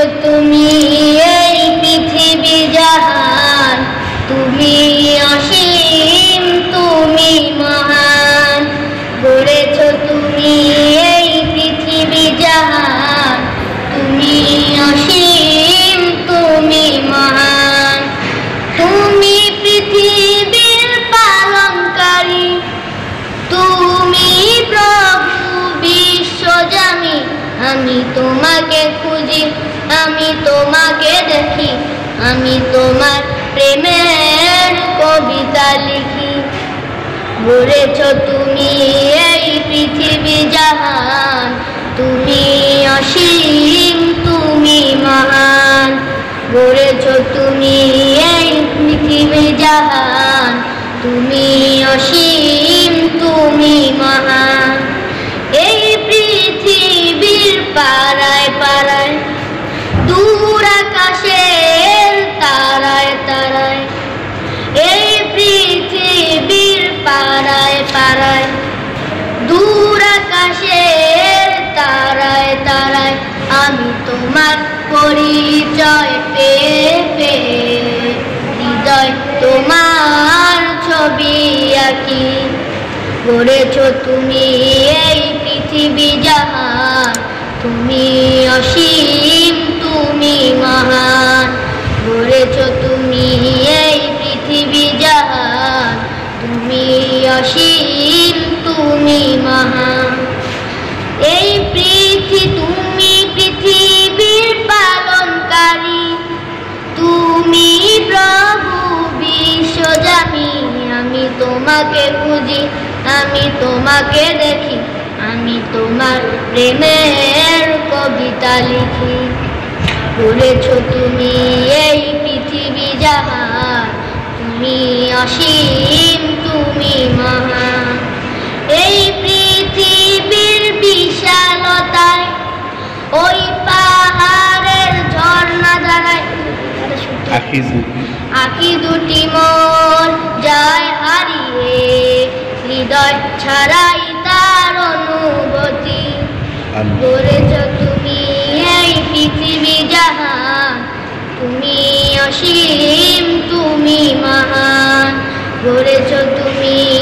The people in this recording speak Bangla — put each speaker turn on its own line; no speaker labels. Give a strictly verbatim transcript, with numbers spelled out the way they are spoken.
তুমি এই পৃথিবী জাহান, তুমি অসীম, তুমি মহান। গড়েছ তুমি এই পৃথিবী জাহান, তুমি অসীম, তুমি মহান। তুমি পৃথিবীর পালনকারী, তুমি প্রভু বিশ্বজামি। আমি তোমাকে খুঁজি, আমি তোমাকে দেখি, আমি তোমার প্রেমের কবিতা লিখি। গড়েছ তুমি এই পৃথিবী জাহান, তুমি অসীম, তুমি মহান। গড়েছ তুমি এই পৃথিবী জাহান, তুমি অসীম, তুমি মহান। এই পৃথিবীর পাড়ায় পাড়ায়, দূর আকাশের তারায় তারায়, এই পৃথিবীর পাড়ায় পাড়ায়, দূর আকাশের তারায় তারায়, আমি তোমার পরিচয় পেয়ে পেয়ে হৃদয় তোমার ছবি আঁকি। গড়েছ তুমি এই পৃথিবী জাহান, তুমি অসীম, তুমি মহান। গড়েছ তুমি এই পৃথিবী জাহান, তুমি অসীম, তুমি মহান। এই পৃথিবী তুমি পৃথিবীর পালনকারী, তুমি প্রভু বিশ্বজামি। আমি তোমাকে খুঁজি, আমি তোমাকে দেখি, আমি তোমার প্রেমের কবিতা লিখি। গড়েছ তুমি এই পৃথিবী জাহান, তুমি অসীম, তুমি মহান। এই পৃথিবীর বিশালতায়, ওই পাহাড়ের ঝর্ণা দ্বারায় আঁখি দুটি মোর যায় হারিয়ে, হৃদয় ছাড়াই তার অনুভূতি। গড়েছ তুমি এই পৃথিবী জাহান, তুমি অসীম, তুমি মহান। গড়েছ তুমি